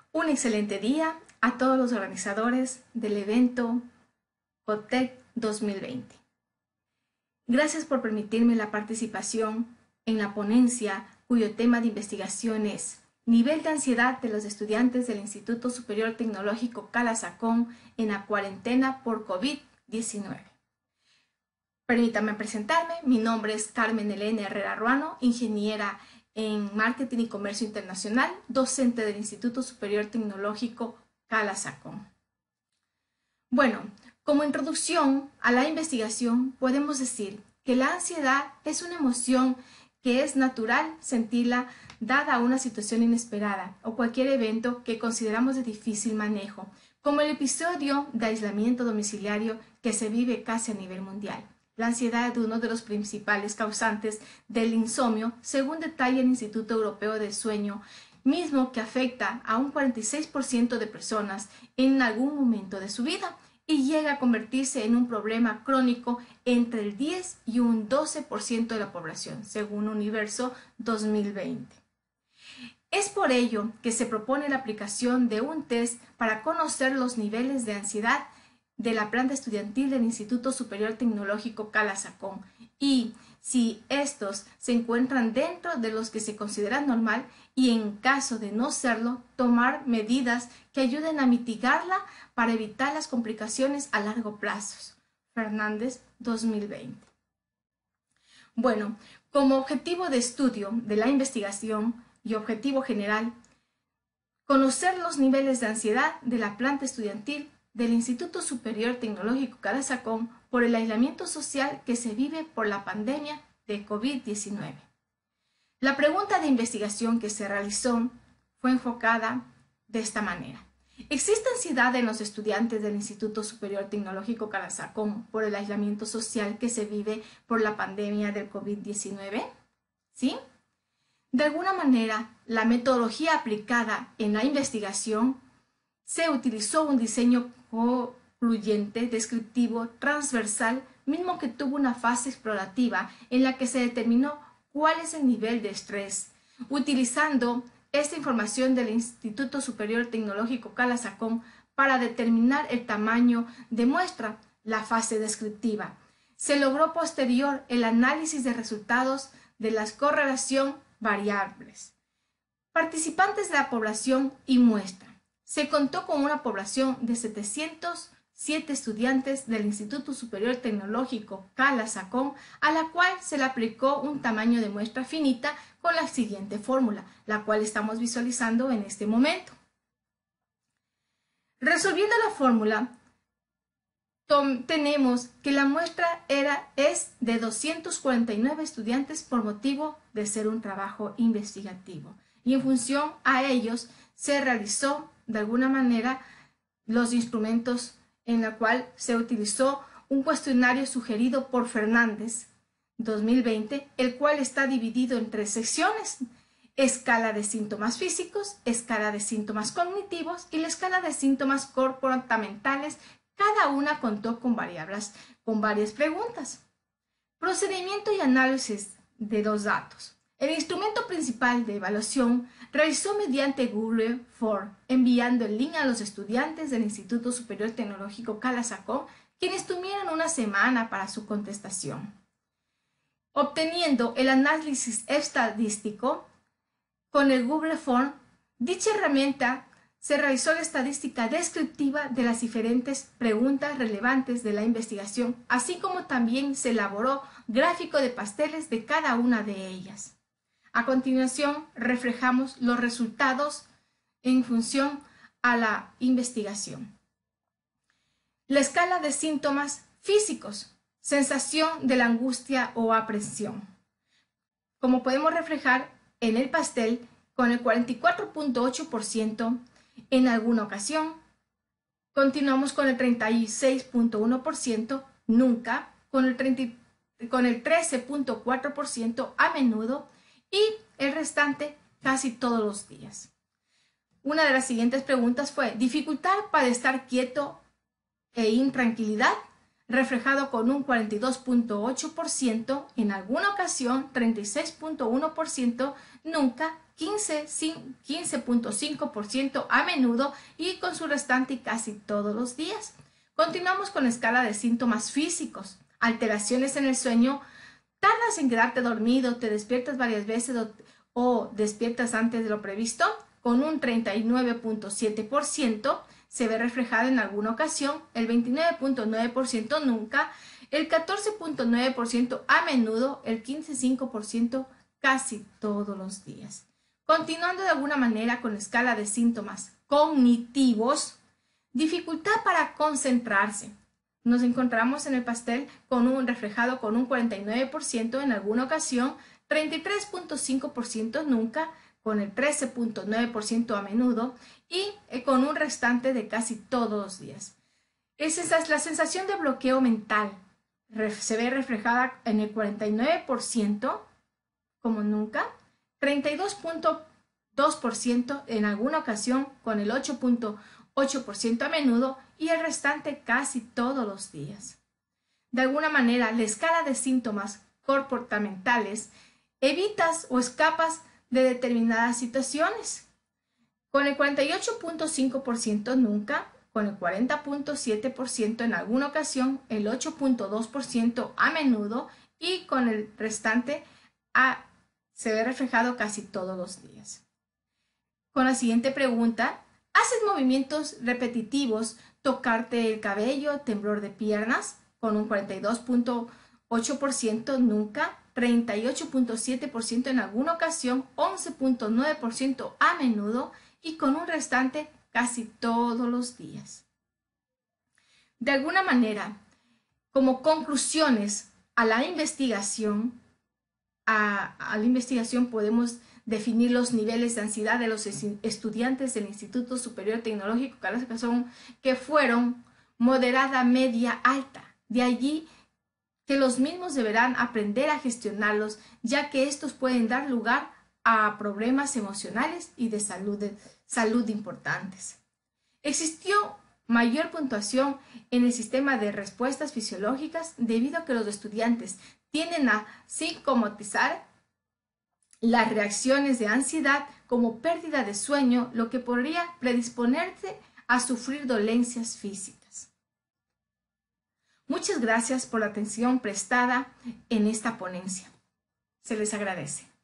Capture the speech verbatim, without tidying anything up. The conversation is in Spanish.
Un excelente día a todos los organizadores del evento COTEC dos mil veinte. Gracias por permitirme la participación en la ponencia cuyo tema de investigación es Nivel de ansiedad de los estudiantes del Instituto Superior Tecnológico Cala Sacón en la cuarentena por COVID diecinueve. Permítanme presentarme, mi nombre es Carmen Elena Herrera Ruano, ingeniera en Marketing y Comercio Internacional, docente del Instituto Superior Tecnológico Cala Sacón. Bueno, como introducción a la investigación podemos decir que la ansiedad es una emoción que es natural sentirla dada a una situación inesperada o cualquier evento que consideramos de difícil manejo, como el episodio de aislamiento domiciliario que se vive casi a nivel mundial. La ansiedad es uno de los principales causantes del insomnio, según detalla el Instituto Europeo del Sueño, mismo que afecta a un cuarenta y seis por ciento de personas en algún momento de su vida y llega a convertirse en un problema crónico entre el diez y un doce por ciento de la población, según Universo dos mil veinte. Es por ello que se propone la aplicación de un test para conocer los niveles de ansiedad de la planta estudiantil del Instituto Superior Tecnológico Cala Sacón y si estos se encuentran dentro de los que se consideran normal y en caso de no serlo, tomar medidas que ayuden a mitigarla para evitar las complicaciones a largo plazo. Fernández dos mil veinte. Bueno, como objetivo de estudio de la investigación y objetivo general, conocer los niveles de ansiedad de la planta estudiantil del Instituto Superior Tecnológico Cala Sacón por el aislamiento social que se vive por la pandemia de COVID diecinueve. La pregunta de investigación que se realizó fue enfocada de esta manera. ¿Existe ansiedad en los estudiantes del Instituto Superior Tecnológico Cala Sacón por el aislamiento social que se vive por la pandemia del COVID diecinueve? ¿Sí? De alguna manera, la metodología aplicada en la investigación se utilizó un diseño concluyente, descriptivo, transversal, mismo que tuvo una fase explorativa en la que se determinó cuál es el nivel de estrés, utilizando esta información del Instituto Superior Tecnológico Cala Sacón para determinar el tamaño de muestra, la fase descriptiva. Se logró posterior el análisis de resultados de la correlación variables. Participantes de la población y muestra. Se contó con una población de setecientos siete estudiantes del Instituto Superior Tecnológico Cala Sacón, a la cual se le aplicó un tamaño de muestra finita con la siguiente fórmula, la cual estamos visualizando en este momento. Resolviendo la fórmula, tenemos que la muestra era, es de doscientos cuarenta y nueve estudiantes por motivo de ser un trabajo investigativo. Y en función a ellos se realizó de alguna manera los instrumentos en la cual se utilizó un cuestionario sugerido por Fernández dos mil veinte, el cual está dividido en tres secciones: escala de síntomas físicos, escala de síntomas cognitivos y la escala de síntomas comportamentales. Cada una contó con variables, con varias preguntas. Procedimiento y análisis de los datos. El instrumento principal de evaluación realizó mediante Google Form, enviando el link a los estudiantes del Instituto Superior Tecnológico Cala Sacón, quienes tuvieron una semana para su contestación. Obteniendo el análisis estadístico con el Google Form, dicha herramienta se realizó la estadística descriptiva de las diferentes preguntas relevantes de la investigación, así como también se elaboró gráfico de pasteles de cada una de ellas. A continuación, reflejamos los resultados en función a la investigación. La escala de síntomas físicos, sensación de la angustia o aprensión. Como podemos reflejar en el pastel, con el cuarenta y cuatro punto ocho por ciento en alguna ocasión, continuamos con el treinta y seis punto uno por ciento nunca, con el, treinta, con el trece punto cuatro por ciento a menudo y el restante casi todos los días. Una de las siguientes preguntas fue: dificultad para estar quieto e intranquilidad. reflejado con un cuarenta y dos punto ocho por ciento, en alguna ocasión treinta y seis punto uno por ciento, nunca quince punto cinco por ciento a menudo y con su restante casi todos los días. Continuamos con la escala de síntomas físicos. Alteraciones en el sueño. ¿Tardas en quedarte dormido? ¿Te despiertas varias veces o, o despiertas antes de lo previsto? Con un treinta y nueve punto siete por ciento se ve reflejado en alguna ocasión, el veintinueve punto nueve por ciento nunca, el catorce punto nueve por ciento a menudo, el quince punto cinco por ciento casi todos los días. Continuando de alguna manera con la escala de síntomas cognitivos, dificultad para concentrarse. Nos encontramos en el pastel con un reflejado con un cuarenta y nueve por ciento en alguna ocasión, treinta y tres punto cinco por ciento nunca, con el trece punto nueve por ciento a menudo y con un restante de casi todos los días. Esa es la sensación de bloqueo mental. Se ve reflejada en el cuarenta y nueve por ciento como nunca, treinta y dos punto dos por ciento en alguna ocasión, con el ocho punto ocho por ciento a menudo y el restante casi todos los días. De alguna manera, la escala de síntomas comportamentales evitas o escapas de determinadas situaciones. Con el cuarenta y ocho punto cinco por ciento nunca, con el cuarenta punto siete por ciento en alguna ocasión, el ocho punto dos por ciento a menudo y con el restante a, se ve reflejado casi todos los días. Con la siguiente pregunta, ¿haces movimientos repetitivos, tocarte el cabello, temblor de piernas? Con un cuarenta y dos punto ocho por ciento nunca, treinta y ocho punto siete por ciento en alguna ocasión, once punto nueve por ciento a menudo y con un restante casi todos los días. De alguna manera, como conclusiones a la investigación, a, a la investigación podemos definir los niveles de ansiedad de los estudiantes del Instituto Superior Tecnológico Carlos Cazón, que fueron moderada, media, alta. De allí que los mismos deberán aprender a gestionarlos, ya que estos pueden dar lugar a problemas emocionales y de salud, de salud importantes. Existió mayor puntuación en el sistema de respuestas fisiológicas debido a que los estudiantes tienden a psicomatizar las reacciones de ansiedad como pérdida de sueño, lo que podría predisponerse a sufrir dolencias físicas. Muchas gracias por la atención prestada en esta ponencia. Se les agradece.